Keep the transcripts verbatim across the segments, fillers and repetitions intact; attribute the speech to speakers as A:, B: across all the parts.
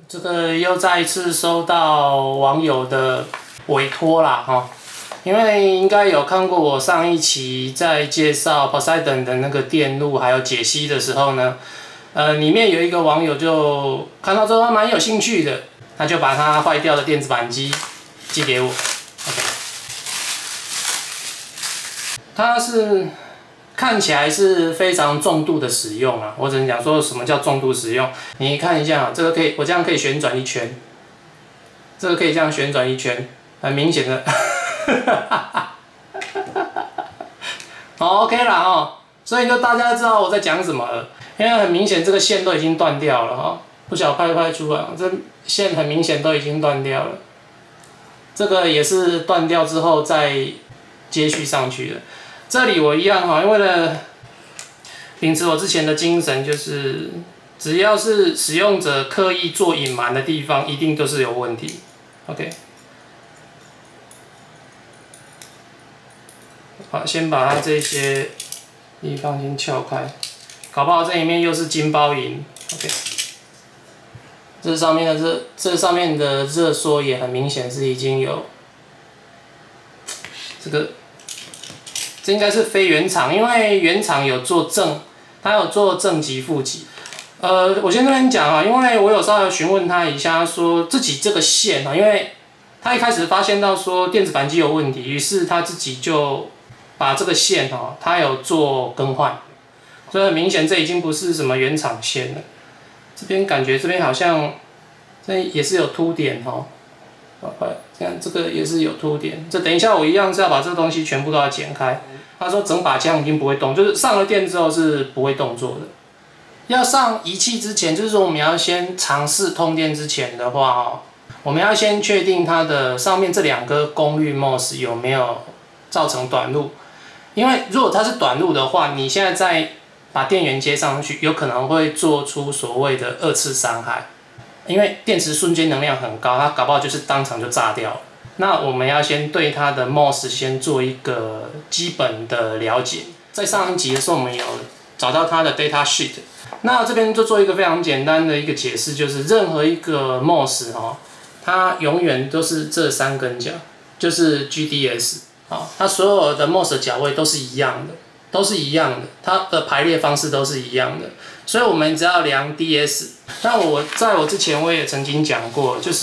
A: 这个又再一次收到网友的委托啦，哈，因为应该有看过我上一期在介绍 Poseidon 的那个电路还有解析的时候呢，呃，里面有一个网友就看到之后他蛮有兴趣的，他就把他坏掉的电子扳机寄给我 ，OK， 他是。 看起来是非常重度的使用啊，我只能讲说什么叫重度使用。你看一下啊，这个可以，我这样可以旋转一圈，这个可以这样旋转一圈，很明显的，好 OK 啦哦，所以就大家知道我在讲什么了，因为很明显这个线都已经断掉了哈，不晓得拍不拍出来，这线很明显都已经断掉了，这个也是断掉之后再接续上去的。 这里我一样哈，为了秉持我之前的精神，就是只要是使用者刻意做隐瞒的地方，一定都是有问题。OK， 好，先把它这些地方先撬开，搞不好这里面又是金包银。OK， 这上面的热，这上面的热缩也很明显是已经有这个。 这应该是非原厂，因为原厂有做正，它有做正极、负极。呃，我先这边讲啊，因为我有稍微询问他一下，说自己这个线啊，因为他一开始发现到说电子扳机有问题，于是他自己就把这个线哈，他有做更换，所以很明显这已经不是什么原厂线了。这边感觉这边好像这也是有凸点哈。 这样这个也是有凸点，这等一下我一样是要把这个东西全部都要剪开。他说整把枪已经不会动，就是上了电之后是不会动作的。要上仪器之前，就是说我们要先尝试通电之前的话哦，我们要先确定它的上面这两个功率 M O S 有没有造成短路。因为如果它是短路的话，你现在再把电源接上去，有可能会做出所谓的二次伤害。 因为电池瞬间能量很高，它搞不好就是当场就炸掉了。那我们要先对它的 M O S 先做一个基本的了解。在上一集的时候，我们有找到它的 data sheet。那这边就做一个非常简单的一个解释，就是任何一个 M O S 哈，它永远都是这三根角，就是 G D S 啊，它所有的 M O S 的角位都是一样的，都是一样的，它的排列方式都是一样的。 所以我们只要量 D S， 那我在我之前我也曾经讲过，就是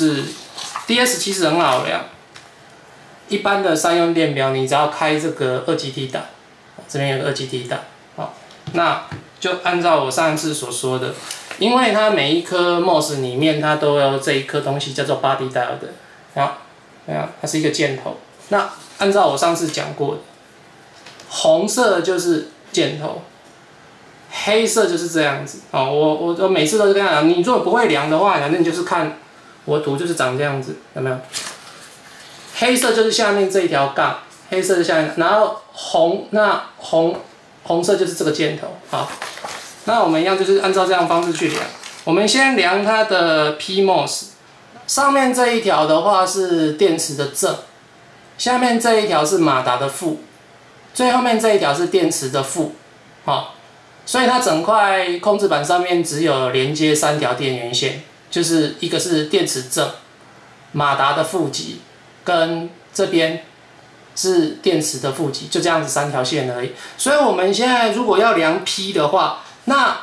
A: D S 其实很好量。一般的三用电表，你只要开这个二 G T 档，这边有个二 G T 档，好，那就按照我上一次所说的，因为它每一颗 M O S 里面它都有这一颗东西叫做 body diode 的，好，啊，它是一个箭头。那按照我上次讲过的，红色就是箭头。 黑色就是这样子哦，我我我每次都是这样讲。你如果不会量的话，反正你就是看我图就是长这样子，有没有？黑色就是下面这一条杠，黑色是下面，然后红那红红色就是这个箭头。好，那我们一样就是按照这样的方式去量。我们先量它的 P M O S， 上面这一条的话是电池的正，下面这一条是马达的负，最后面这一条是电池的负，好。 所以它整块控制板上面只有连接三条电源线，就是一个是电池正、马达的负极，跟这边是电池的负极，就这样子三条线而已。所以我们现在如果要量 P 的话，那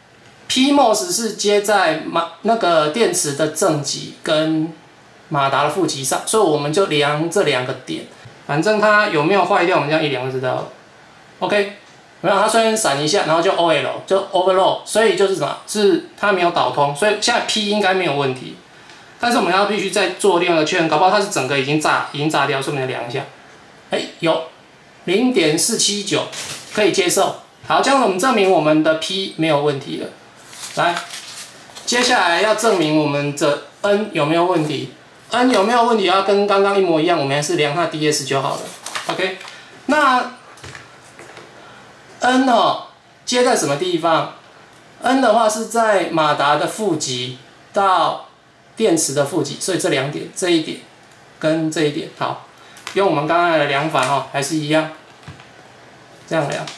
A: P M O S 是接在马那个电池的正极跟马达的负极上，所以我们就量这两个点，反正它有没有坏掉，我们这样一量就知道了。OK。 没有，它虽然闪一下，然后就 O L 就 overload， 所以就是什么？是它没有导通，所以现在 P 应该没有问题。但是我们要必须再做另外一个确认，搞不好它是整个已经炸，已经炸掉，顺便量一下。哎，有 零点四七九，可以接受。好，这样我们证明我们的 P 没有问题了。来，接下来要证明我们的 N 有没有问题。N 有没有问题？要跟刚刚一模一样，我们还是量它 D S 就好了。OK， 那 N 哦，接在什么地方 ？N 的话是在马达的负极到电池的负极，所以这两点，这一点跟这一点，好，用我们刚刚的量法哦，还是一样，这样量。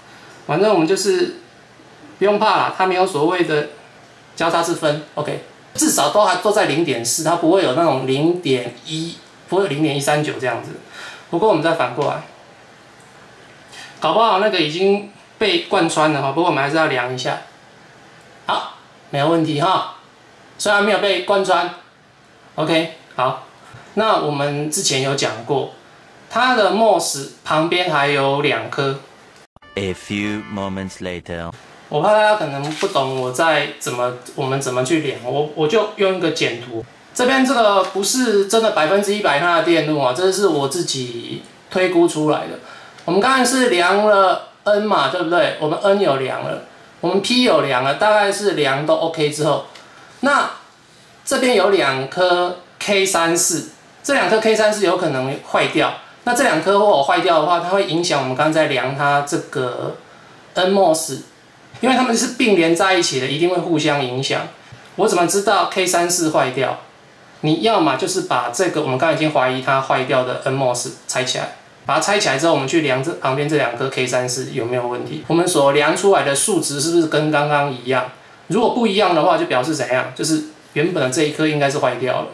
A: 反正我们就是不用怕啦，它没有所谓的交叉之分 ，OK。 至少都还都在零点四，它不会有那种零点一，不会有零点一三九这样子。不过我们再反过来，搞不好那个已经被贯穿了哈。不过我们还是要量一下。好，没有问题哈。虽然没有被贯穿 ，OK， 好。那我们之前有讲过，它的 M O S 旁边还有两颗。
B: A few moments later，
A: 我怕大家可能不懂我在怎么我们怎么去量，我我就用一个简图。这边这个不是真的百分之一百它的电路啊，这是我自己推估出来的。我们刚才是量了 N 嘛，对不对？我们 N 有量了，我们 P 有量了，大概是量都 OK 之后，那这边有两颗 K 三十四，这两颗 K 三十四有可能坏掉。那这两颗如果坏掉的话，它会影响我们刚才在量它这个 N M O S， 因为它们是并联在一起的，一定会互相影响。我怎么知道 K 三十四坏掉？你要么就是把这个我们刚才已经怀疑它坏掉的 N M O S 拆起来，把它拆起来之后，我们去量这旁边这两颗 K 三十四有没有问题？我们所量出来的数值是不是跟刚刚一样？如果不一样的话，就表示怎样？就是原本的这一颗应该是坏掉了。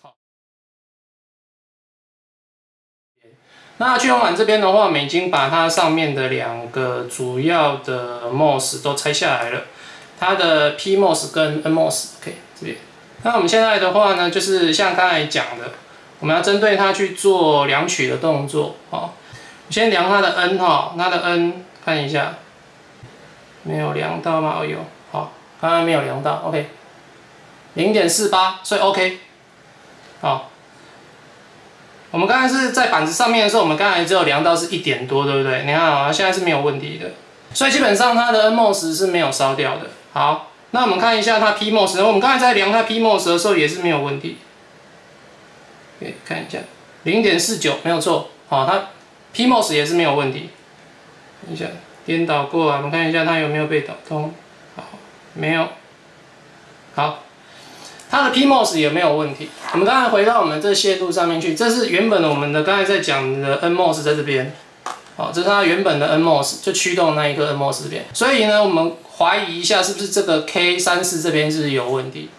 A: 那去用板这边的话，我们已经把它上面的两个主要的 M O S 都拆下来了，它的 P M O S 跟 N M O S，OK， 这边。那我们现在的话呢，就是像刚才讲的，我们要针对它去做量取的动作。好，我先量它的 N 哈，它的 N 看一下，没有量到吗？哦有，好，刚刚没有量到 ，OK， 零点四八，所以 OK， 好。我们刚才是在板子上面的时候，我们刚才只有量到是一点多，对不对？你看啊，现在是没有问题的，所以基本上它的 N M O S 是没有烧掉的。好，那我们看一下它 P M O S， 我们刚才在量它 P M O S 的时候也是没有问题。可以看一下 零点四九 没有错，好，它 P M O S 也是没有问题。看一下颠倒过来，我们看一下它有没有被导通。好，没有。好。它的 P M O S 也没有问题。我们刚才回到我们这线路上面去，这是原本的我们的刚才在讲的 N M O S 在这边，好，这是它原本的 N M O S， 就驱动那一颗 N M O S 这边。所以呢，我们怀疑一下是不是这个 K 三十四 这边是有问题？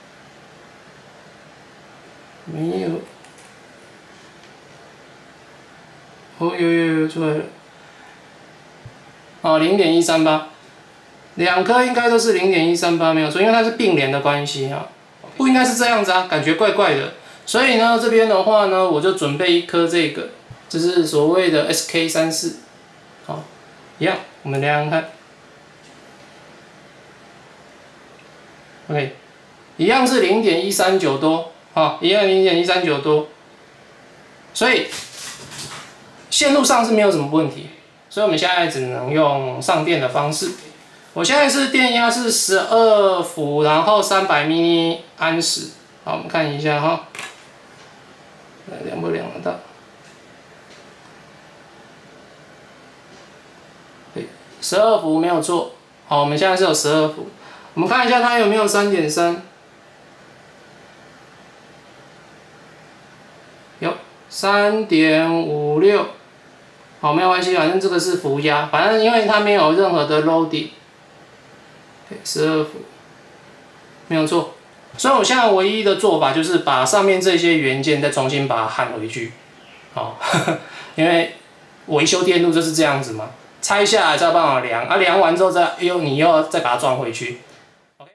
A: 没有。哦，有有有出来了。哦，零点一三八，两颗应该都是零点一三八没有错，因为它是并联的关系啊。不应该是这样子啊，感觉怪怪的。所以呢，这边的话呢，我就准备一颗这个，这是所谓的 S K 三十四，好，一样，我们量量看 ，OK， 一样是零点一三九多，好，一样零点一三九多，所以线路上是没有什么问题，所以我们现在只能用上电的方式。我现在是电压是十二伏，然后三百 mini 安时。好，我们看一下哈，量不量得到？对，十二伏没有错。好，我们现在是有十二伏。我们看一下它有没有 三点三， 有 三点五六。好，没有关系，反正这个是伏压，反正因为它没有任何的 loading。十二伏，没有错。所以我现在唯一的做法就是把上面这些元件再重新把它焊回去。好，因为维修电路就是这样子嘛，拆下来再帮我量，啊量完之后再又你又要再把它装回去。OK。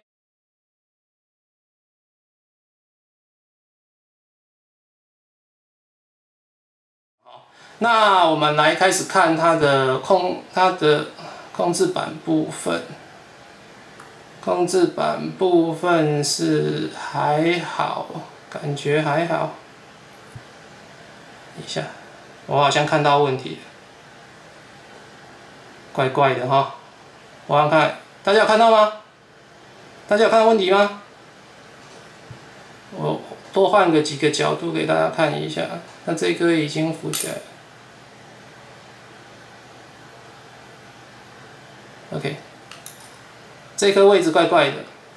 A: 好，那我们来开始看它的控它的控制板部分。控制板部分是还好，感觉还好。等一下，我好像看到问题了，怪怪的哈。我看看，大家有看到吗？大家有看到问题吗？我多换个几个角度给大家看一下。那这颗已经浮起来了。OK。这颗位置怪怪的，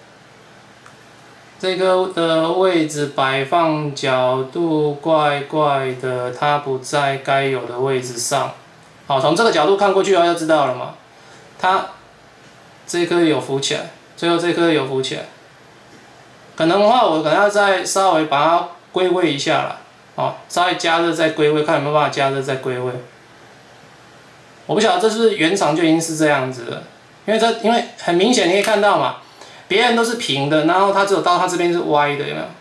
A: 这颗的位置摆放角度怪怪的，它不在该有的位置上。好，从这个角度看过去的话就知道了嘛。它这颗有浮起来，最后这颗有浮起来， 可能的话，我可能要再稍微把它归位一下啦，哦，稍微加热再归位，看有没有办法加热再归位。我不晓得这是不是原厂就已经是这样子了，因为这因为很明显你可以看到嘛，别人都是平的，然后它只有到它这边是歪的，有没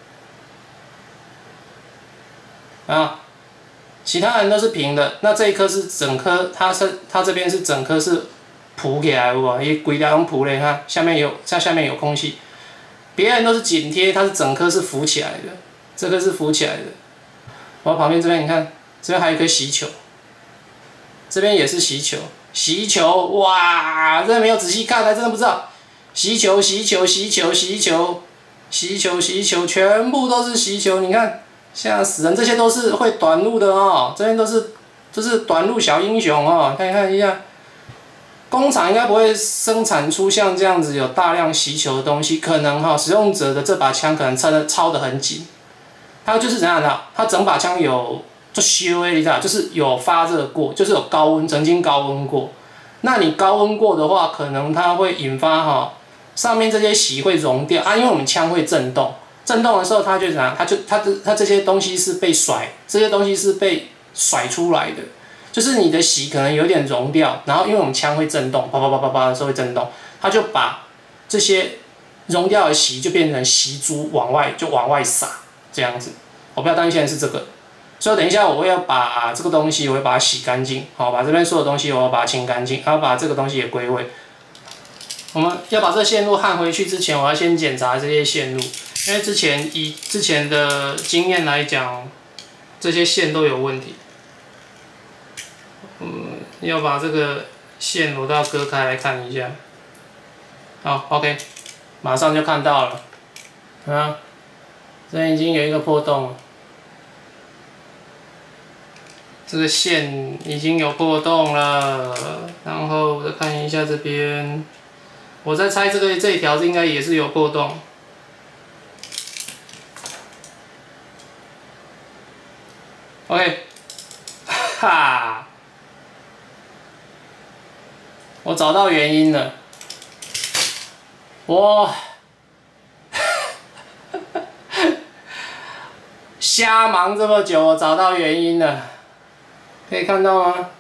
A: 有？啊，其他人都是平的，那这一颗是整颗，它是它这边是整颗是铺起来，有无？伊规条用铺嘞，看下面有它下面有空隙，别人都是紧贴，它是整颗是浮起来的，这个是浮起来的。然后旁边这边你看，这边还有一颗锡球。这边也是锡球，锡球，哇，真的没有仔细看，还真的不知道。锡球，锡球，锡球，锡球，锡球，锡球，全部都是锡球，你看，吓死人！这些都是会短路的哦，这边都是都是短路小英雄哦，看看一下，工厂应该不会生产出像这样子有大量锡球的东西，可能哈、哦，使用者的这把枪可能抄的抄的很紧，它就是怎样的？它整把枪有。就修诶，你知道，就是有发热过，就是有高温，曾经高温过。那你高温过的话，可能它会引发哈，上面这些锡会融掉啊，因为我们枪会震动，震动的时候它就怎样，它就它的它这些东西是被甩，这些东西是被甩出来的，就是你的锡可能有点融掉，然后因为我们枪会震动，啪啪啪啪啪的时候会震动，它就把这些融掉的锡就变成锡珠往外就往外撒，这样子。我比较担心的是这个。所以等一下，我会要把这个东西，我会把它洗干净，好，把这边所有东西我要把它清干净，还要把这个东西也归位。我们要把这线路焊回去之前，我要先检查这些线路，因为之前以之前的经验来讲，这些线都有问题。嗯，要把这个线我都要割开来看一下。好 ，OK， 马上就看到了，啊，这边已经有一个破洞了。这个线已经有破洞了，然后我再看一下这边，我在猜这个这一条应该也是有破洞。OK， 哈，我找到原因了，我瞎忙这么久，我找到原因了。可以看到吗？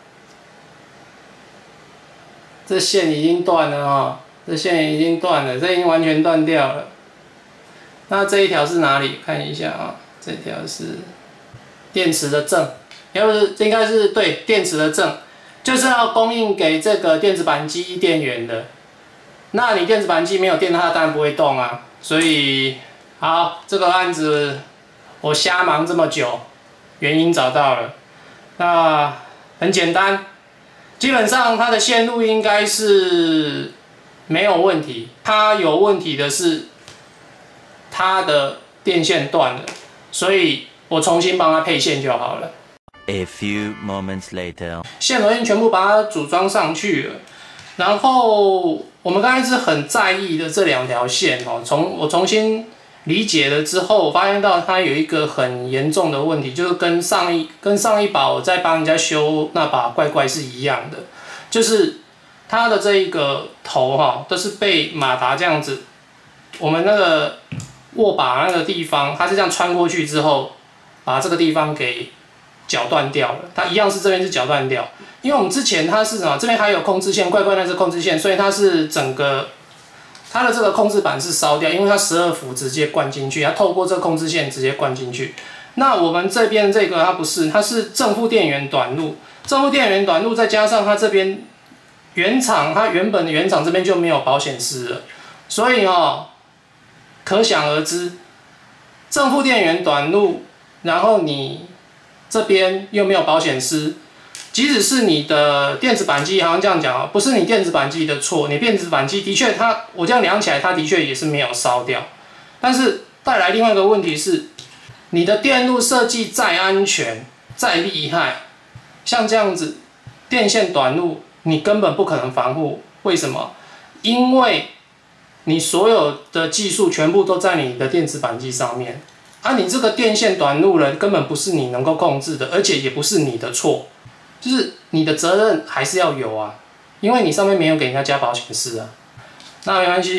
A: 这线已经断了哈，这线已经断了，这已经完全断掉了。那这一条是哪里？看一下啊，这条是电池的正，要不是应该是对电池的正，就是要供应给这个电子扳机电源的。那你电子扳机没有电，它当然不会动啊。所以好，这个案子我瞎忙这么久，原因找到了。那很简单，基本上它的线路应该是没有问题，它有问题的是它的电线断了，所以我重新帮它配线就好了。
B: A few moments later，
A: 线我已经全部把它组装上去了，然后我们刚才是很在意的这两条线哦，从我重新理解了之后，我发现到它有一个很严重的问题，就是跟上一跟上一把我在帮人家修那把怪怪是一样的，就是它的这一个头哈，都是被马达这样子，我们那个握把那个地方，它是这样穿过去之后，把这个地方给绞断掉了。它一样是这边是绞断掉，因为我们之前它是什么？这边还有控制线，怪怪那是控制线，所以它是整个。它的这个控制板是烧掉，因为它十二伏直接灌进去，它透过这个控制线直接灌进去。那我们这边这个它不是，它是正负电源短路，正负电源短路再加上它这边原厂，它原本的原厂这边就没有保险丝了，所以哦，可想而知，正负电源短路，然后你这边又没有保险丝。即使是你的电子扳机，好像这样讲啊，不是你电子扳机的错，你电子扳机的确它，我这样量起来，它的确也是没有烧掉。但是带来另外一个问题是，你的电路设计再安全、再厉害，像这样子电线短路，你根本不可能防护。为什么？因为你所有的技术全部都在你的电子扳机上面，啊，你这个电线短路了，根本不是你能够控制的，而且也不是你的错。就是你的责任还是要有啊，因为你上面没有给人家加保险丝啊。那没关系，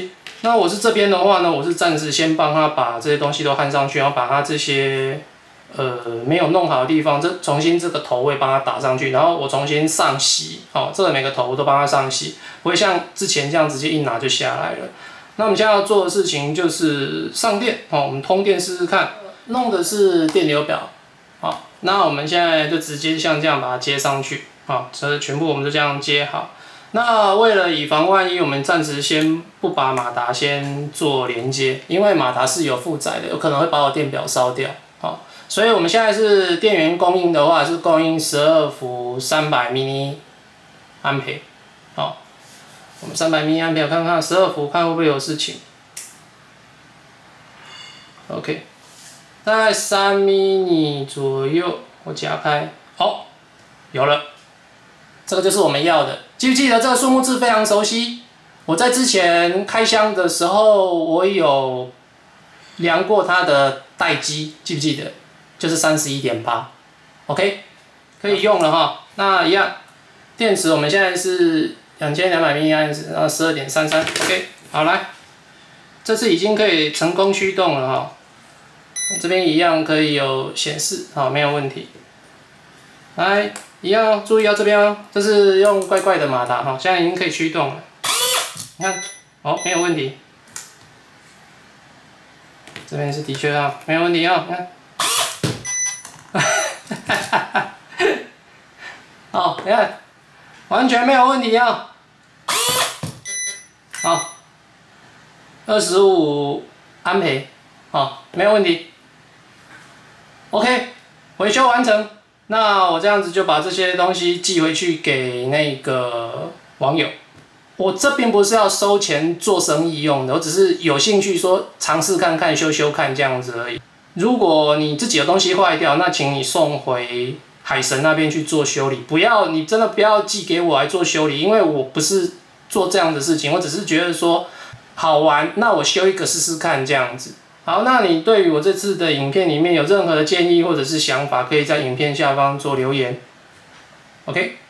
A: 那我是这边的话呢，我是暂时先帮他把这些东西都焊上去，然后把他这些呃没有弄好的地方，这重新这个头位帮他打上去，然后我重新上洗，哦，这个每个头我都帮他上洗，不会像之前这样直接一拿就下来了。那我们现在要做的事情就是上电，哦，我们通电试试看，弄的是电流表，好，那我们现在就直接像这样把它接上去，好，这全部我们就这样接好。那为了以防万一，我们暂时先不把马达先做连接，因为马达是有负载的，有可能会把我电表烧掉。好，所以我们现在是电源供应的话，是供应十二伏三百 mini 安培。好，我们三百 mini 安培看看十二伏，看会不会有事情。OK， 大概三 mini 左右，我夹开，哦，有了。这个就是我们要的，记不记得这个数目字非常熟悉？我在之前开箱的时候，我有量过它的待机，记不记得？就是 三十一点八 ，OK， 可以用了哈。那一样，电池我们现在是两千两百 mAh， 然后 十二点三三 ，OK， 好来，这次已经可以成功驱动了哈。这边一样可以有显示，好，没有问题。来。一样哦，注意哦，这边哦，这是用怪怪的马达哈，现在已经可以驱动了。你看，哦，没有问题。这边是的确啊，没有问题啊，你看。好，你看，完全没有问题啊。好，二十五安培，好，没有问题。OK， 维修完成。那我这样子就把这些东西寄回去给那个网友。我这边不是要收钱做生意用的，我只是有兴趣说尝试看看、修修看这样子而已。如果你自己的东西坏掉，那请你送回海神那边去做修理，不要你真的不要寄给我来做修理，因为我不是做这样的事情，我只是觉得说好玩，那我修一个试试看这样子。好，那你对于我这次的影片里面有任何的建议或者是想法，可以在影片下方做留言。OK。